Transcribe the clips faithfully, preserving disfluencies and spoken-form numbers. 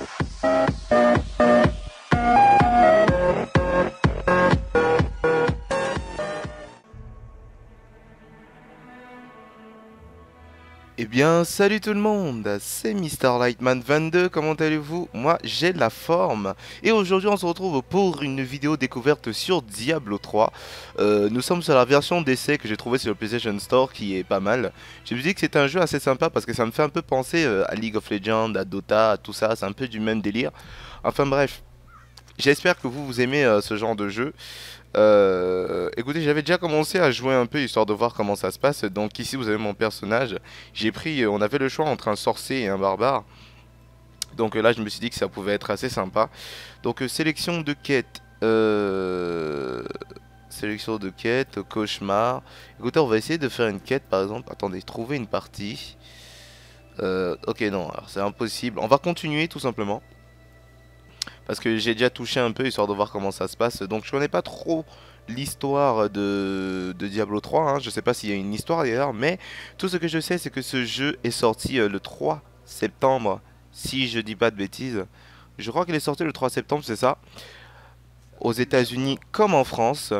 Eh bien, salut tout le monde, c'est Mister Lightman vingt-deux, comment allez-vous? Moi, j'ai la forme. Et aujourd'hui, on se retrouve pour une vidéo découverte sur Diablo trois. Euh, nous sommes sur la version d'essai que j'ai trouvée sur le PlayStation Store, qui est pas mal. Je me dis que c'est un jeu assez sympa parce que ça me fait un peu penser euh, à League of Legends, à Dota, à tout ça, c'est un peu du même délire. Enfin bref, j'espère que vous, vous aimez euh, ce genre de jeu. Euh, écoutez, j'avais déjà commencé à jouer un peu histoire de voir comment ça se passe. Donc ici vous avez mon personnage. J'ai pris, euh, on avait le choix entre un sorcier et un barbare. Donc euh, là je me suis dit que ça pouvait être assez sympa. Donc euh, sélection de quête. Euh... Sélection de quête, cauchemar. Écoutez, on va essayer de faire une quête par exemple. Attendez, trouver une partie. Euh, ok, non, alors c'est impossible. On va continuer tout simplement. Parce que j'ai déjà touché un peu histoire de voir comment ça se passe. Donc je connais pas trop l'histoire de, de Diablo trois. Hein. Je sais pas s'il y a une histoire d'ailleurs. Mais tout ce que je sais c'est que ce jeu est sorti euh, le trois septembre. Si je dis pas de bêtises. Je crois qu'il est sorti le trois septembre, c'est ça. Aux États-Unis comme en France.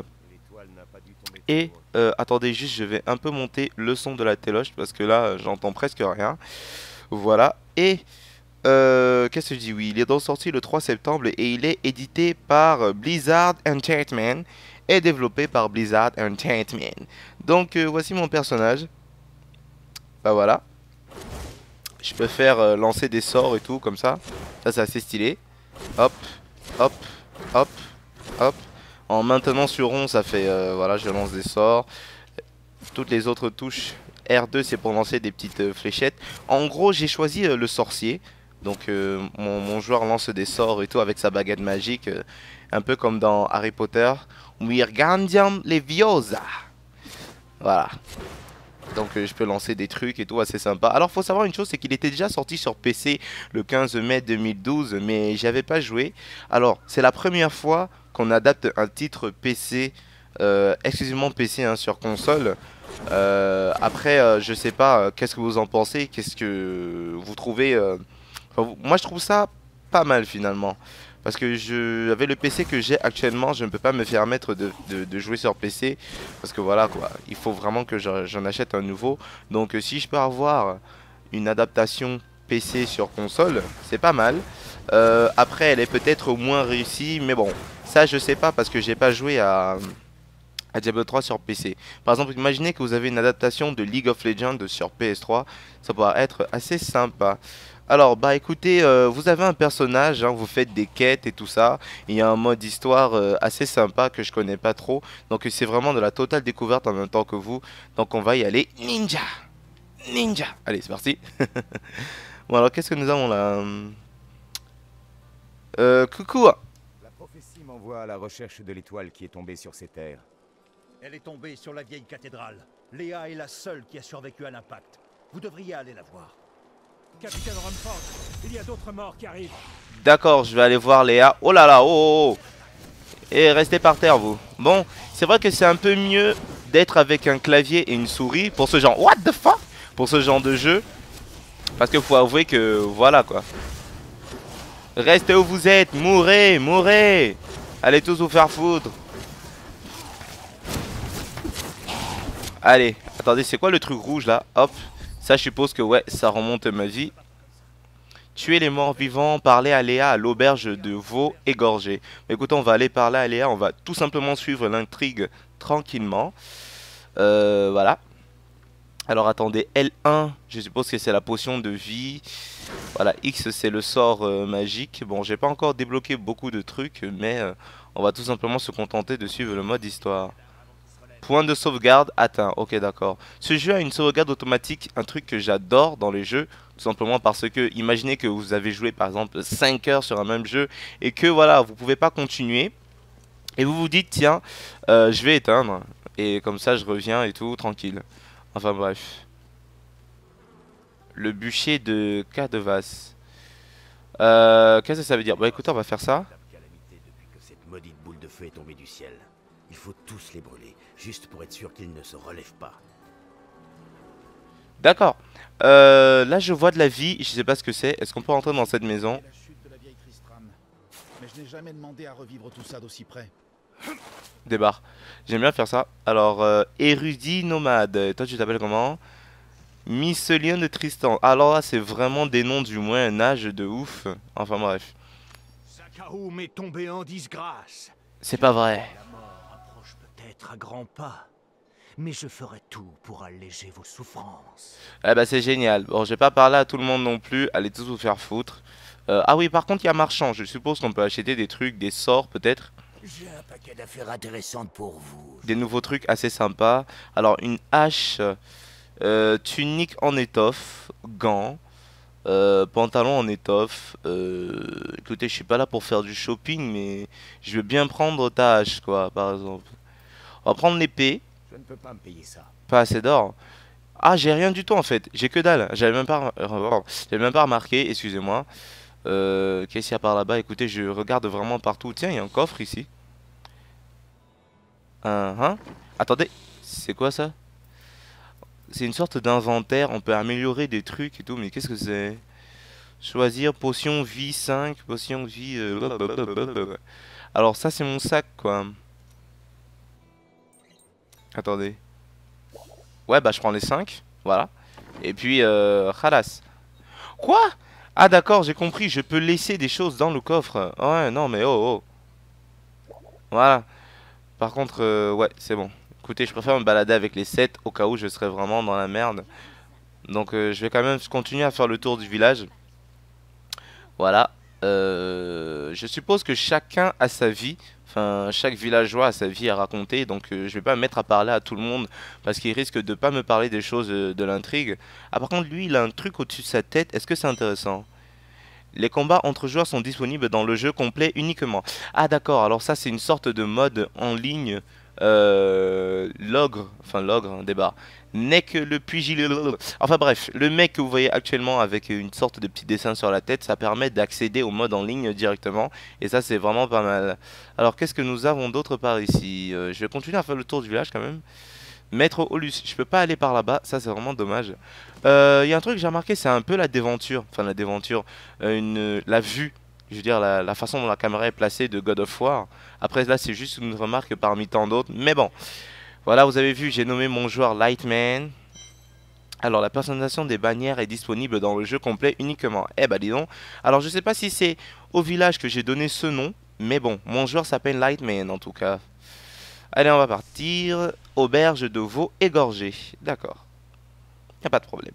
Et euh, attendez juste, je vais un peu monter le son de la téloche. Parce que là j'entends presque rien. Voilà. Et... Euh, qu'est-ce que je dis? Oui, il est donc sorti le trois septembre et il est édité par Blizzard Entertainment et développé par Blizzard Entertainment. Donc euh, voici mon personnage. Bah voilà. Je peux faire euh, lancer des sorts et tout comme ça. Ça c'est assez stylé. Hop, hop, hop, hop. En maintenant sur rond ça fait, euh, voilà, je lance des sorts. Toutes les autres touches. R deux c'est pour lancer des petites euh, fléchettes. En gros j'ai choisi euh, le sorcier. Donc euh, mon, mon joueur lance des sorts et tout avec sa baguette magique, euh, un peu comme dans Harry Potter. Wingardium Leviosa. Voilà. Donc euh, je peux lancer des trucs et tout, assez sympa. Alors faut savoir une chose, c'est qu'il était déjà sorti sur P C le quinze mai deux mille douze, mais j'avais pas joué. Alors c'est la première fois qu'on adapte un titre P C, euh, exclusivement P C hein, sur console. Euh, après euh, je sais pas, euh, qu'est-ce que vous en pensez, qu'est-ce que vous trouvez... Euh, Enfin, moi je trouve ça pas mal finalement. Parce que je, avec le P C que j'ai actuellement, je ne peux pas me permettre de, de, de jouer sur P C. Parce que voilà quoi, il faut vraiment que j'en achète un nouveau. Donc si je peux avoir une adaptation P C sur console, c'est pas mal. Euh, après elle est peut-être moins réussie, mais bon, ça je sais pas parce que j'ai pas joué à... à Diablo trois sur P C. Par exemple, imaginez que vous avez une adaptation de League of Legends sur P S trois, ça pourra être assez sympa. Alors, bah écoutez, euh, vous avez un personnage, hein, vous faites des quêtes et tout ça. Il y a un mode histoire euh, assez sympa que je connais pas trop. Donc c'est vraiment de la totale découverte en même temps que vous. Donc on va y aller ninja. Ninja. Allez, c'est parti. Bon alors, qu'est-ce que nous avons là? Euh, coucou. La prophétie m'envoie à la recherche de l'étoile qui est tombée sur ces terres. Elle est tombée sur la vieille cathédrale. Léa est la seule qui a survécu à l'impact. Vous devriez aller la voir. Capitaine Rumford, il y a d'autres morts qui arrivent. D'accord, je vais aller voir Léa. Oh là là, oh, oh, oh. Et restez par terre vous. Bon, c'est vrai que c'est un peu mieux d'être avec un clavier et une souris pour ce genre... What the fuck? Pour ce genre de jeu. Parce qu'il faut avouer que... Voilà quoi. Restez où vous êtes, mourrez, mourrez. Allez tous vous faire foutre. Allez, attendez, c'est quoi le truc rouge là? Hop. Ça, je suppose que ouais, ça remonte ma vie. Tuer les morts vivants, parler à Léa à l'auberge de veau égorgé. Écoutez, on va aller parler à Léa, on va tout simplement suivre l'intrigue tranquillement. Euh, voilà. Alors attendez, L un, je suppose que c'est la potion de vie. Voilà, X c'est le sort euh, magique. Bon, j'ai pas encore débloqué beaucoup de trucs, mais euh, on va tout simplement se contenter de suivre le mode histoire. Point de sauvegarde atteint, ok d'accord. Ce jeu a une sauvegarde automatique, un truc que j'adore dans les jeux. Tout simplement parce que, imaginez que vous avez joué par exemple cinq heures sur un même jeu. Et que voilà, vous pouvez pas continuer. Et vous vous dites, tiens, euh, je vais éteindre. Et comme ça je reviens et tout, tranquille. Enfin bref. Le bûcher de Cadevas. Euh, Qu'est-ce que ça veut dire? Bah écoutez, on va faire ça. Depuis que cette maudite boule de feu est tombée du ciel. Il faut tous les brûler, juste pour être sûr qu'ils ne se relèvent pas. D'accord. Euh, là, je vois de la vie. Je sais pas ce que c'est. Est-ce qu'on peut rentrer dans cette maison? Mais je n'ai jamais demandé à revivre tout ça d'aussi près. Débarre. J'aime bien faire ça. Alors, euh, érudit nomade. Et toi, tu t'appelles comment? Miscellion de Tristan. Alors là, c'est vraiment des noms du Moyen Âge de ouf. Enfin bref. Sakaum est tombé en disgrâce. C'est pas vrai. La mort approche peut-être à grands pas. Mais je ferai tout pour alléger vos souffrances. Eh bah c'est génial. Bon, je vais pas parler à tout le monde non plus. Allez tous vous faire foutre. Euh, ah oui, par contre, il y a marchand. Je suppose qu'on peut acheter des trucs, des sorts peut-être. J'ai un paquet d'affaires intéressantes pour vous. Des nouveaux trucs assez sympas. Alors, une hache, euh, tunique en étoffe, gants, euh, pantalon en étoffe. Euh, écoutez, je suis pas là pour faire du shopping, mais je veux bien prendre ta hache, quoi, par exemple. On va prendre l'épée. Je ne peux pas me payer ça. Pas assez d'or. Ah, j'ai rien du tout en fait. J'ai que dalle. J'avais même pas, j'avais même pas remarqué. Excusez-moi. Euh, Qu'est-ce qu'il y a par là-bas? Écoutez, je regarde vraiment partout. Tiens, il y a un coffre ici. Uh -huh. Attendez, c'est quoi ça? C'est une sorte d'inventaire. On peut améliorer des trucs et tout. Mais qu'est-ce que c'est? Choisir potion vie cinq, potion vie. Euh... Alors, ça, c'est mon sac quoi. Attendez. Ouais, bah je prends les cinq. Voilà. Et puis, euh, khalas. Quoi? Ah d'accord, j'ai compris. Je peux laisser des choses dans le coffre. Ouais, non mais oh, oh. Voilà. Par contre, euh, ouais, c'est bon. Écoutez, je préfère me balader avec les sept au cas où je serais vraiment dans la merde. Donc, euh, je vais quand même continuer à faire le tour du village. Voilà. Euh, je suppose que chacun a sa vie. Enfin, chaque villageois a sa vie à raconter, donc euh, je vais pas me mettre à parler à tout le monde parce qu'il risque de pas me parler des choses euh, de l'intrigue. Ah, par contre, lui, il a un truc au-dessus de sa tête. Est-ce que c'est intéressant? Les combats entre joueurs sont disponibles dans le jeu complet uniquement. Ah, d'accord. Alors ça, c'est une sorte de mode en ligne. Euh, l'ogre, enfin l'ogre, hein, débat. N'est que le pugilat. Enfin bref, le mec que vous voyez actuellement avec une sorte de petit dessin sur la tête, ça permet d'accéder au mode en ligne directement. Et ça, c'est vraiment pas mal. Alors, qu'est-ce que nous avons d'autre par ici? euh, Je vais continuer à faire le tour du village quand même. Maître Olus, je peux pas aller par là-bas, ça c'est vraiment dommage. Il euh, y a un truc que j'ai remarqué, c'est un peu la déventure. Enfin, la déventure, euh, une, la vue. Je veux dire, la, la façon dont la caméra est placée de God of War. Après, là, c'est juste une remarque parmi tant d'autres. Mais bon, voilà, vous avez vu, j'ai nommé mon joueur Lightman. Alors, la personnalisation des bannières est disponible dans le jeu complet uniquement. Eh bah, dis donc. Alors, je sais pas si c'est au village que j'ai donné ce nom. Mais bon, mon joueur s'appelle Lightman en tout cas. Allez, on va partir. Auberge de veau égorgé. D'accord. Y a pas de problème.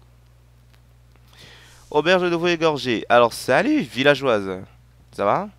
Auberge de veau égorgé. Alors, salut, villageoise. Ça va?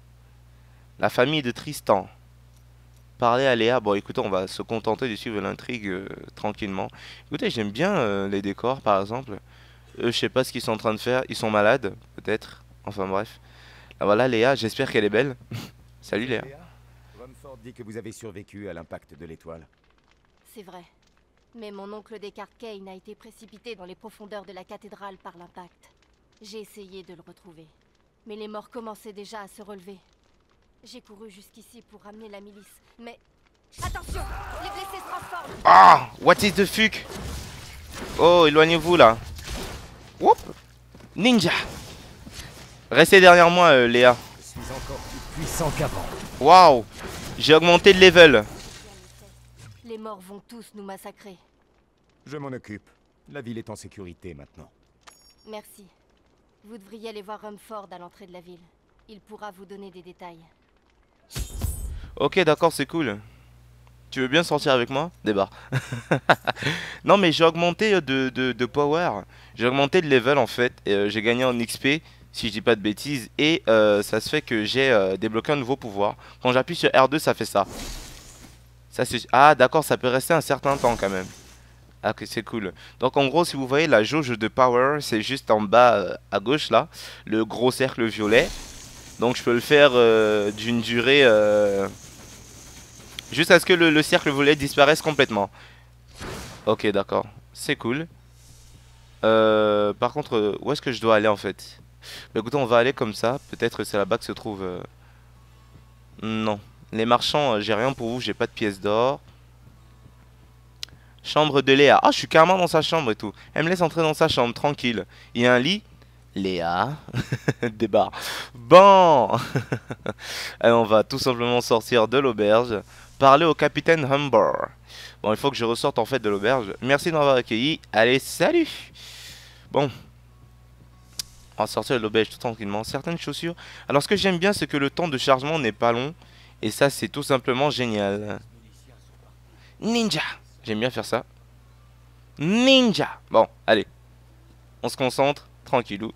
La famille de Tristan. Parler à Léa. Bon, écoutez, on va se contenter de suivre l'intrigue euh, tranquillement. Écoutez, j'aime bien euh, les décors, par exemple. Eux, je sais pas ce qu'ils sont en train de faire. Ils sont malades, peut-être. Enfin, bref. Là, voilà, Léa. J'espère qu'elle est belle. Salut, Léa. Rumford dit que vous avez survécu à l'impact de l'étoile. C'est vrai. Mais mon oncle Descartes Kane a été précipité dans les profondeurs de la cathédrale par l'impact. J'ai essayé de le retrouver. Mais les morts commençaient déjà à se relever. J'ai couru jusqu'ici pour ramener la milice, mais... Attention! Les blessés se transforment! Ah! What is the fuck? Oh, éloignez-vous là. Whoop! Ninja! Restez derrière moi, euh, Léa. Je suis encore plus puissant qu'avant. Waouh! J'ai augmenté de level. Les morts vont tous nous massacrer. Je m'en occupe. La ville est en sécurité maintenant. Merci. Vous devriez aller voir Rumford à l'entrée de la ville. Il pourra vous donner des détails. Ok, d'accord, c'est cool. Tu veux bien sortir avec moi? Débarre. Non, mais j'ai augmenté de, de, de power. J'ai augmenté de level en fait. Et euh, j'ai gagné en X P, si je dis pas de bêtises. Et euh, ça se fait que j'ai euh, débloqué un nouveau pouvoir. Quand j'appuie sur R deux, ça fait ça. ça ah, d'accord, ça peut rester un certain temps quand même. Ah, que c'est cool. Donc en gros, si vous voyez la jauge de power, c'est juste en bas euh, à gauche là. Le gros cercle violet. Donc je peux le faire euh, d'une durée... Euh, jusqu'à ce que le, le cercle violet disparaisse complètement. Ok, d'accord. C'est cool. Euh, par contre, euh, où est-ce que je dois aller en fait? Bah écoutez, on va aller comme ça. Peut-être c'est là-bas que se trouve... Euh... Non. Les marchands, euh, j'ai rien pour vous. J'ai pas de pièces d'or. Chambre de Léa. Ah, je suis carrément dans sa chambre et tout. Elle me laisse entrer dans sa chambre, tranquille. Il y a un lit. Léa. Débarre. Bon. Allez, on va tout simplement sortir de l'auberge. Parler au capitaine Humber. Bon, il faut que je ressorte en fait de l'auberge. Merci de m'avoir accueilli. Allez, salut. Bon. On va sortir de l'auberge tout tranquillement. Certaines chaussures. Alors, ce que j'aime bien, c'est que le temps de chargement n'est pas long. Et ça, c'est tout simplement génial. Ninja. J'aime bien faire ça. Ninja. Bon, allez. On se concentre. Tranquillou.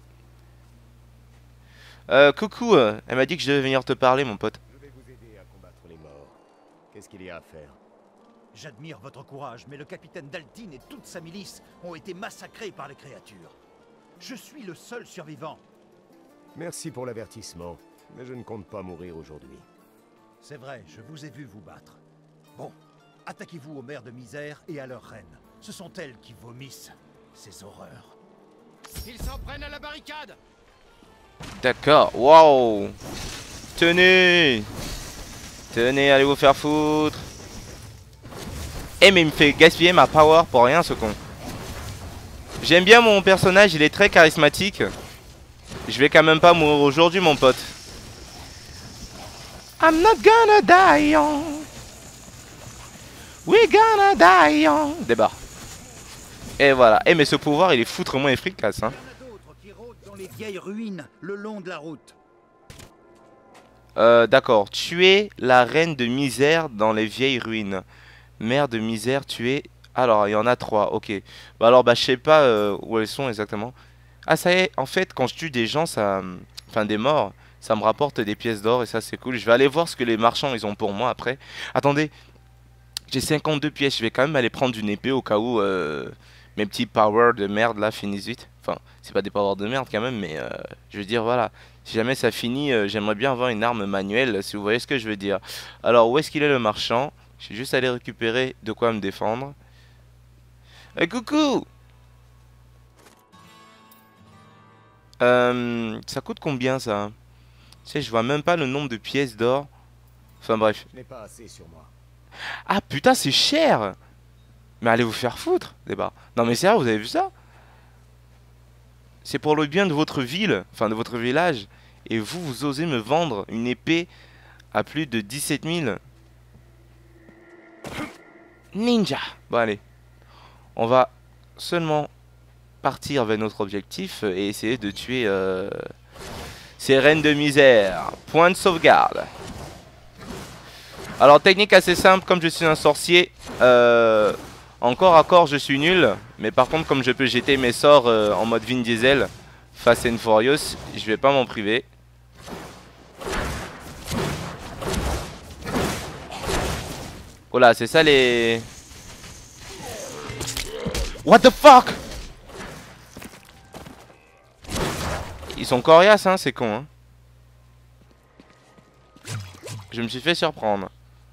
Euh, coucou. euh, Elle m'a dit que je devais venir te parler, mon pote. Je vais vous aider à combattre les morts. Qu'est-ce qu'il y a à faire? J'admire votre courage, mais le capitaine Daltin et toute sa milice ont été massacrés par les créatures. Je suis le seul survivant. Merci pour l'avertissement, mais je ne compte pas mourir aujourd'hui. C'est vrai, je vous ai vu vous battre. Bon, attaquez-vous aux mères de misère et à leur reine. Ce sont elles qui vomissent ces horreurs. Ils s'en prennent à la barricade. D'accord. Waouh. Tenez. Tenez, allez vous faire foutre. Eh, mais il me fait gaspiller ma power pour rien, ce con. J'aime bien mon personnage, il est très charismatique. Je vais quand même pas mourir aujourd'hui, mon pote. I'm not gonna die young. We gonna die young. Débarre. Et voilà. Eh, mais ce pouvoir, il est foutrement efficace, hein. Il y en a d'autres qui rôdent dans les vieilles ruines le long de la route. Euh, d'accord. Tuer la reine de misère dans les vieilles ruines. Mère de misère, tuer. Alors, il y en a trois, ok. Bah alors, bah je sais pas euh, où elles sont exactement. Ah, ça y est, en fait, quand je tue des gens, ça... Enfin, des morts, ça me rapporte des pièces d'or et ça, c'est cool. Je vais aller voir ce que les marchands, ils ont pour moi après. Attendez, j'ai cinquante-deux pièces. Je vais quand même aller prendre une épée au cas où euh, mes petits powers de merde, là, finissent vite. Enfin, c'est pas des powers de merde quand même, mais euh, je veux dire, voilà. Si jamais ça finit, euh, j'aimerais bien avoir une arme manuelle, si vous voyez ce que je veux dire. Alors, où est-ce qu'il est le marchand? Je suis juste allé récupérer de quoi me défendre. Eh, coucou. Euh, ça coûte combien ça? Tu sais, je vois même pas le nombre de pièces d'or. Enfin bref. Je n'ai pas assez sur moi. Ah putain, c'est cher. Mais allez vous faire foutre, débat. Non mais sérieux, vous avez vu ça? C'est pour le bien de votre ville, enfin de votre village. Et vous, vous osez me vendre une épée à plus de dix-sept mille. Ninja. Bon allez. On va seulement partir vers notre objectif et essayer de tuer euh, ces reines de misère. Point de sauvegarde. Alors technique assez simple, comme je suis un sorcier, euh, en corps à corps je suis nul. Mais par contre comme je peux jeter mes sorts euh, en mode Vin Diesel, Fast and Furious, je vais pas m'en priver. Oh là, c'est ça les... What the fuck? Ils sont coriaces, hein, c'est con, hein. Je me suis fait surprendre.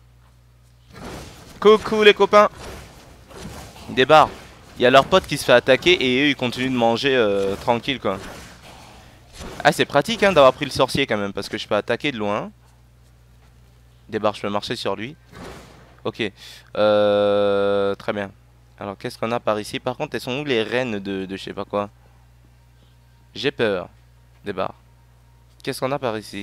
Coucou les copains. Ils débarquent. Il y a leur pote qui se fait attaquer et eux ils continuent de manger euh, tranquille, quoi. Ah, c'est pratique, hein, d'avoir pris le sorcier quand même, parce que je peux attaquer de loin. Débarque, je peux marcher sur lui. Ok. Euh, très bien. Alors qu'est-ce qu'on a par ici? Par contre, elles sont où les reines de, de je sais pas quoi? J'ai peur. Débarque. Qu'est-ce qu'on a par ici?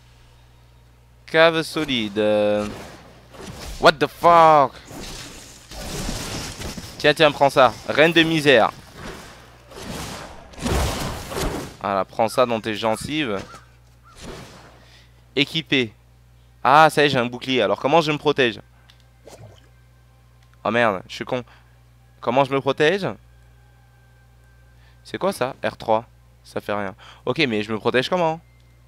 Cave solide. Euh... What the fuck? Tiens, tiens, prends ça. Reine de misère. Voilà, prends ça dans tes gencives. Équipé. Ah, ça y est, j'ai un bouclier. Alors comment je me protège? Oh merde, je suis con. Comment je me protège? C'est quoi ça? R trois. Ça fait rien. Ok, mais je me protège comment?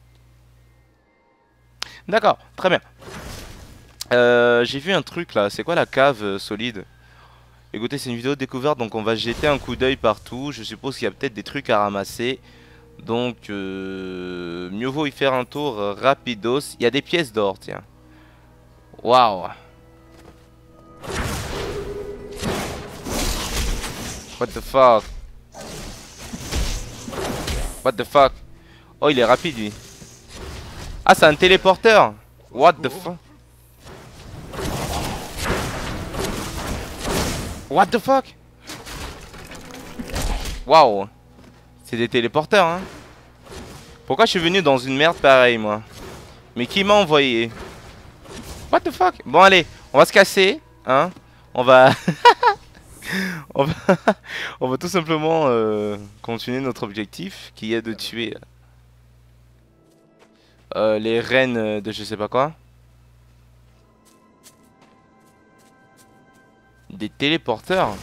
D'accord, très bien. Euh, j'ai vu un truc là. C'est quoi la cave euh, solide? Écoutez, c'est une vidéo de découverte, donc on va jeter un coup d'œil partout. Je suppose qu'il y a peut-être des trucs à ramasser. Donc, euh, mieux vaut y faire un tour euh, rapidos. Il y a des pièces d'or, tiens. Waouh. What the fuck? What the fuck? Oh, il est rapide, lui. Ah, c'est un téléporteur. What the fuck? What the fuck? Waouh. C'est des téléporteurs, hein. Pourquoi je suis venu dans une merde pareille, moi? Mais qui m'a envoyé? What the fuck? Bon, allez, on va se casser, hein? On va... on va... on va tout simplement euh, continuer notre objectif, qui est de tuer euh, les reines de je sais pas quoi. Des téléporteurs.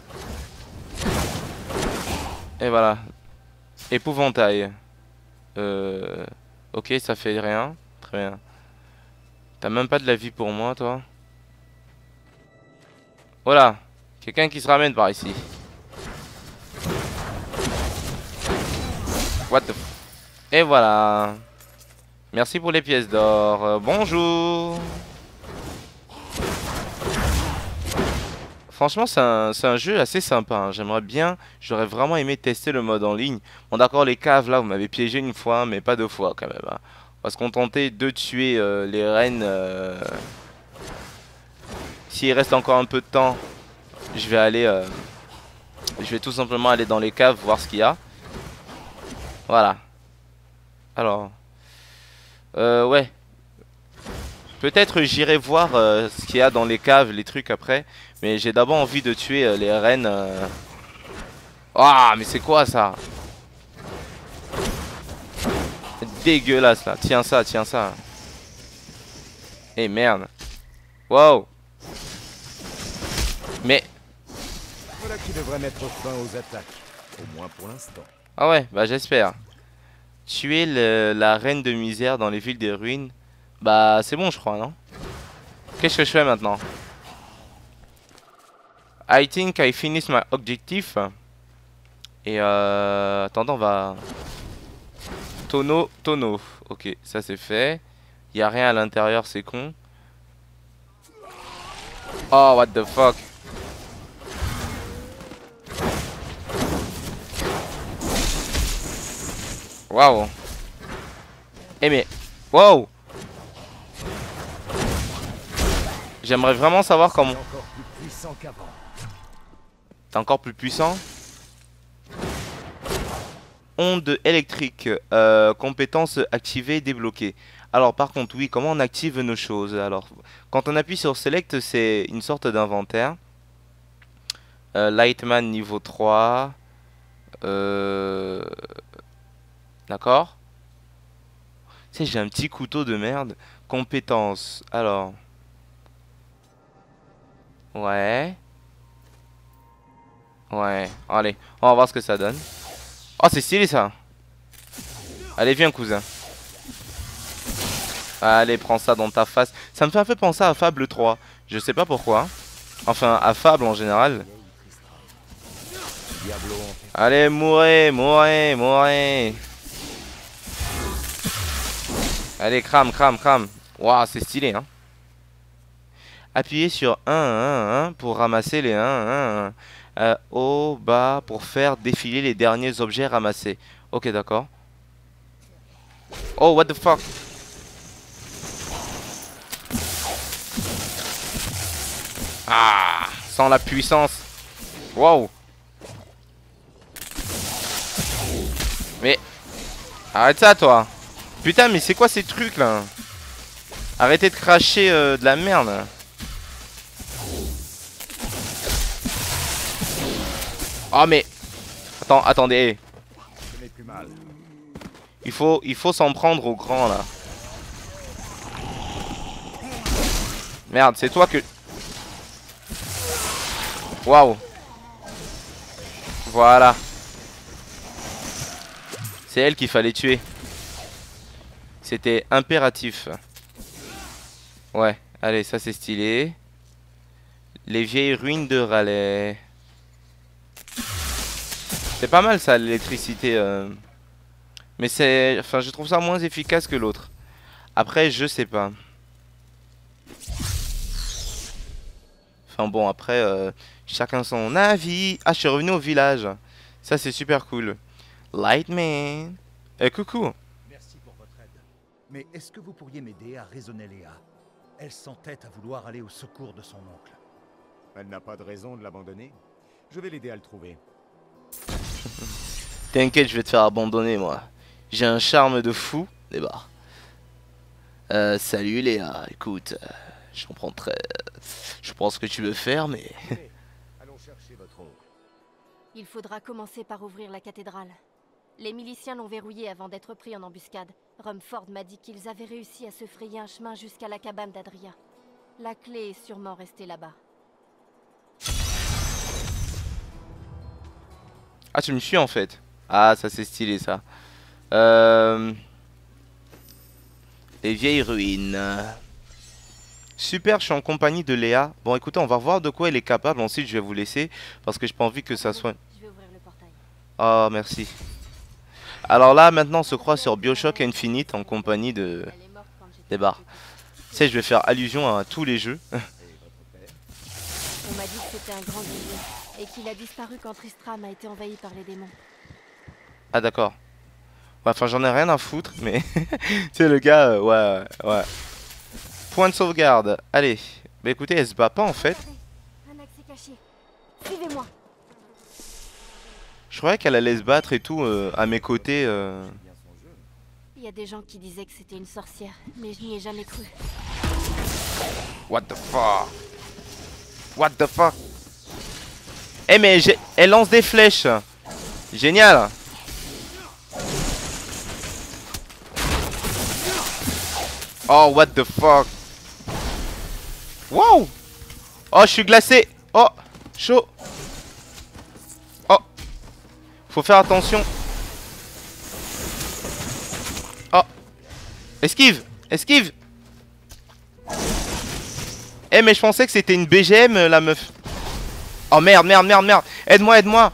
Et voilà. Épouvantail. Euh... Ok, ça fait rien. Très bien. T'as même pas de la vie pour moi, toi? Voilà. Quelqu'un qui se ramène par ici. What the f... Et voilà. Merci pour les pièces d'or. Euh, bonjour. Franchement, c'est un, c'est un jeu assez sympa, hein. J'aimerais bien, j'aurais vraiment aimé tester le mode en ligne. Bon, d'accord, les caves, là, vous m'avez piégé une fois, mais pas deux fois, quand même, hein. On va se contenter de tuer euh, les reines. Euh... S'il reste encore un peu de temps, je vais aller... Euh... Je vais tout simplement aller dans les caves, voir ce qu'il y a. Voilà. Alors... Euh, ouais. Peut-être j'irai voir euh, ce qu'il y a dans les caves, les trucs après. Mais j'ai d'abord envie de tuer euh, les reines. Euh... Ah, mais c'est quoi ça? C'est dégueulasse là. Tiens ça, tiens ça. Eh merde. Wow. Mais... Voilà qui devrait mettre fin aux attaques. Au moins pour l'instant. Ah ouais, bah j'espère. Tuer le, la reine de misère dans les villes des ruines. Bah c'est bon je crois, non? Qu'est-ce que je fais maintenant? I think I finished my objective. Et euh... attendez, on va... Tonneau, tonneau. Ok, ça c'est fait. Il n'y a rien à l'intérieur, c'est con. Oh, what the fuck. Waouh. Eh mais... Wow. J'aimerais vraiment savoir comment... T'es encore plus puissant? Onde électrique. Euh, compétence activée, débloquée. Alors par contre, oui, comment on active nos choses? Alors, quand on appuie sur Select, c'est une sorte d'inventaire. Euh, Lightman niveau trois. Euh... D'accord. Tu sais, j'ai un petit couteau de merde. Compétence. Alors... Ouais. Ouais. Allez, on va voir ce que ça donne. Oh, c'est stylé ça. Allez, viens, cousin. Allez, prends ça dans ta face. Ça me fait un peu penser à Fable trois. Je sais pas pourquoi. Enfin, à Fable en général. Allez, mourez, mourez, mourez. Allez, crame, crame, crame. Waouh, c'est stylé, hein. Appuyez sur un, un, un pour ramasser les un, un, un. Euh, au bas pour faire défiler les derniers objets ramassés. Ok, d'accord. Oh, what the fuck. Ah, sans la puissance. Wow. Mais arrête ça, toi. Putain, mais c'est quoi ces trucs là? Arrêtez de cracher euh, de la merde. Oh mais... Attends, attendez. Il faut, il faut s'en prendre au grand là. Merde, c'est toi que... Waouh. Voilà. C'est elle qu'il fallait tuer. C'était impératif. Ouais, allez, ça c'est stylé. Les vieilles ruines de Raleigh. C'est pas mal ça, l'électricité. Euh... Mais c'est... Enfin, je trouve ça moins efficace que l'autre. Après, je sais pas. Enfin bon, après, euh, chacun son avis. Ah, je suis revenu au village. Ça, c'est super cool. Lightman. Eh, coucou. Merci pour votre aide. Mais est-ce que vous pourriez m'aider à raisonner Léa? Elle s'entête à vouloir aller au secours de son oncle. Elle n'a pas de raison de l'abandonner. Je vais l'aider à le trouver. T'inquiète, je vais te faire abandonner, moi. J'ai un charme de fou. Débarre. Euh, salut Léa, écoute, euh, je comprends très... Je pense ce que tu veux faire, mais... Venez, allons chercher votre oncle. Il faudra commencer par ouvrir la cathédrale. Les miliciens l'ont verrouillée avant d'être pris en embuscade. Rumford m'a dit qu'ils avaient réussi à se frayer un chemin jusqu'à la cabane d'Adria. La clé est sûrement restée là-bas. Ah, tu me suis en fait. Ah, ça c'est stylé ça. Euh... Les vieilles ruines. Super, je suis en compagnie de Léa. Bon, écoutez, on va voir de quoi elle est capable. Ensuite, je vais vous laisser parce que j'ai pas envie que ça soit... Je vais ouvrir le portail. Oh, merci. Alors là, maintenant, on se croit sur BioShock Infinite en compagnie de... Elle est morte quand j'étais des barres. petite. Tu sais, je vais faire allusion à tous les jeux. On m'a dit que c'était un grand guerrier et qu'il a disparu quand Tristram a été envahi par les démons. Ah, d'accord. Ouais, enfin, j'en ai rien à foutre, mais... tu sais, le gars, euh, ouais, ouais. Point de sauvegarde. Allez. Bah écoutez, elle se bat pas en fait. Un accès caché. Suivez-moi. Je croyais qu'elle allait se battre et tout euh, à mes côtés. Euh... Il y a des gens qui disaient que c'était une sorcière, mais je n'y ai jamais cru. What the fuck? What the fuck? Eh mais j'ai... elle lance des flèches. Génial. Oh what the fuck? Wow. Oh je suis glacé. Oh chaud. Oh. Faut faire attention. Oh. Esquive. Esquive. Eh mais je pensais que c'était une B G M la meuf. Oh merde merde merde merde. Aide-moi aide-moi.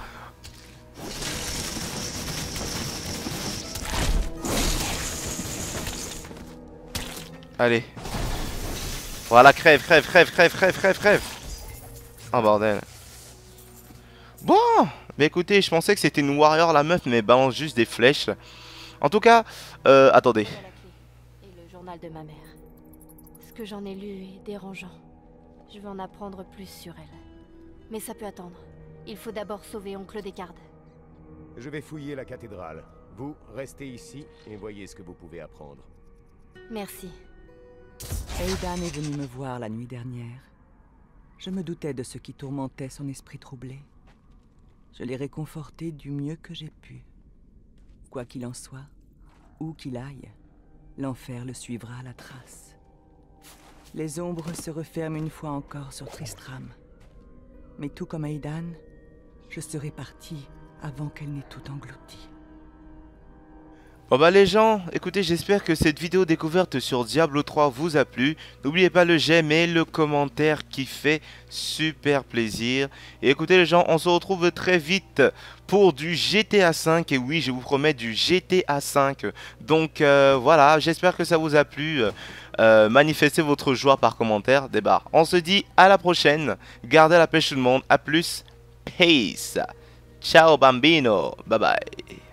Allez. Voilà, crève, crève, crève, crève, crève, crève, crève. Oh bordel. Bon, mais écoutez, je pensais que c'était une warrior la meuf, mais elle balance juste des flèches. En tout cas, euh, attendez. Voilà la clé. Et le journal de ma mère. Ce que j'en ai lu est dérangeant. Je veux en apprendre plus sur elle. Mais ça peut attendre. Il faut d'abord sauver oncle Descartes. Je vais fouiller la cathédrale. Vous, restez ici et voyez ce que vous pouvez apprendre. Merci. Aidan est venu me voir la nuit dernière. Je me doutais de ce qui tourmentait son esprit troublé. Je l'ai réconforté du mieux que j'ai pu. Quoi qu'il en soit, où qu'il aille, l'enfer le suivra à la trace. Les ombres se referment une fois encore sur Tristram. Mais tout comme Aidan, je serai parti avant qu'elle n'ait tout englouti. Bon bah les gens, écoutez, j'espère que cette vidéo découverte sur Diablo trois vous a plu. N'oubliez pas le j'aime et le commentaire qui fait super plaisir. Et écoutez les gens, on se retrouve très vite pour du G T A cinq. Et oui, je vous promets du G T A cinq. Donc euh, voilà, j'espère que ça vous a plu. Euh, manifestez votre joie par commentaire, des barres. On se dit à la prochaine. Gardez la pêche tout le monde. A plus. Peace. Ciao bambino. Bye bye.